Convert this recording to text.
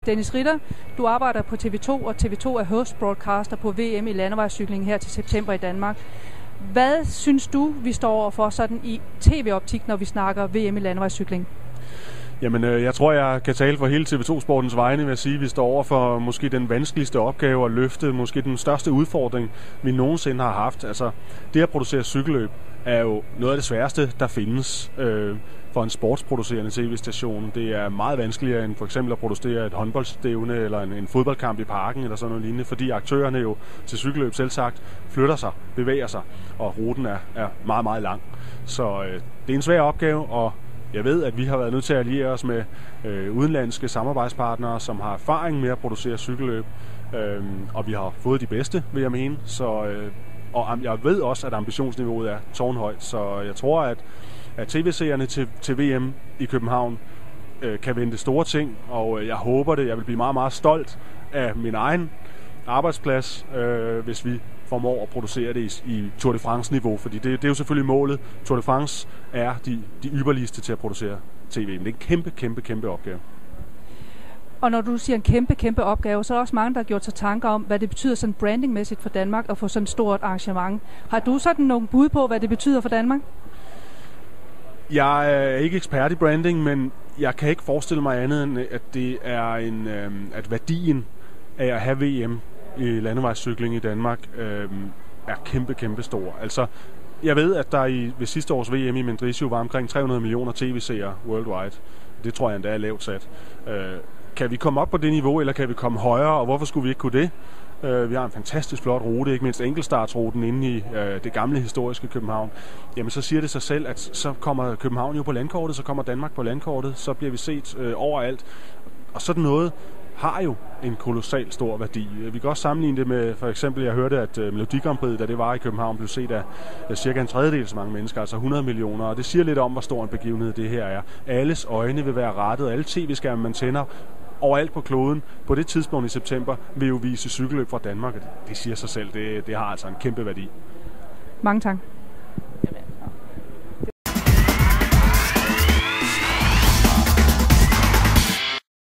Dennis Ritter, du arbejder på TV2, og TV2 er host broadcaster på VM i landevejscykling her til september i Danmark. Hvad synes du, vi står overfor sådan i tv-optik, når vi snakker VM i landevejscykling? Jamen, jeg tror, jeg kan tale for hele TV2-sportens vegne ved at sige, at vi står over for måske den vanskeligste opgave at løfte, måske den største udfordring, vi nogensinde har haft. Altså, det at producere cykelløb er jo noget af det sværeste, der findes for en sportsproducerende tv-station. Det er meget vanskeligere end for eksempel at producere et håndboldstævne eller en fodboldkamp i parken eller sådan noget lignende, fordi aktørerne jo til cykelløb selvsagt flytter sig, bevæger sig, og ruten er meget, meget lang. Så det er en svær opgave, og jeg ved, at vi har været nødt til at alliere os med udenlandske samarbejdspartnere, som har erfaring med at producere cykelløb, og vi har fået de bedste, vil jeg mene. Og jeg ved også, at ambitionsniveauet er tårnhøjt, så jeg tror, at tv-seerne til VM i København kan vente store ting, og jeg håber det. Jeg vil blive meget, meget stolt af min egen arbejdsplads, hvis vi formår at producere det i Tour de France-niveau, fordi det er jo selvfølgelig målet. Tour de France er de ypperligste til at producere tv, men det er en kæmpe opgave. Og når du siger en kæmpe opgave, så er der også mange, der har gjort sig tanker om, hvad det betyder sådan brandingmæssigt for Danmark at få sådan et stort arrangement. Har du sådan nogle bud på, hvad det betyder for Danmark? Jeg er ikke ekspert i branding, men jeg kan ikke forestille mig andet end, at det er at værdien af at have VM i landevejscykling i Danmark er kæmpe stor. Altså, jeg ved, at der ved sidste års VM i Mendrisio var omkring 300 millioner tv-seere worldwide. Det tror jeg endda er lavt sat. Kan vi komme op på det niveau, eller kan vi komme højere, og hvorfor skulle vi ikke kunne det? Vi har en fantastisk flot rute, ikke mindst enkeltstartsruten inde i det gamle historiske København. Jamen så siger det sig selv, at så kommer København jo på landkortet, så kommer Danmark på landkortet, så bliver vi set overalt. Og sådan noget har jo en kolossal stor værdi. Vi kan også sammenligne det med, for eksempel, jeg hørte, at Melodi Grand Prix, da det var i København, blev set af cirka en tredjedel så mange mennesker, altså 100 millioner, og det siger lidt om, hvor stor en begivenhed det her er. Alles øjne vil være rettet, alle tv-skærme, man tænder overalt på kloden, på det tidspunkt i september, vil jo vise cykelløb fra Danmark. Det siger sig selv, det har altså en kæmpe værdi. Mange tak.